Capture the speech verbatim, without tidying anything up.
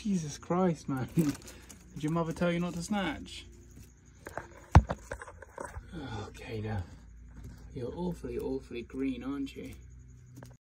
Jesus Christ, man. Did your mother tell you not to snatch? Oh, Kayla. You're awfully, awfully green, aren't you?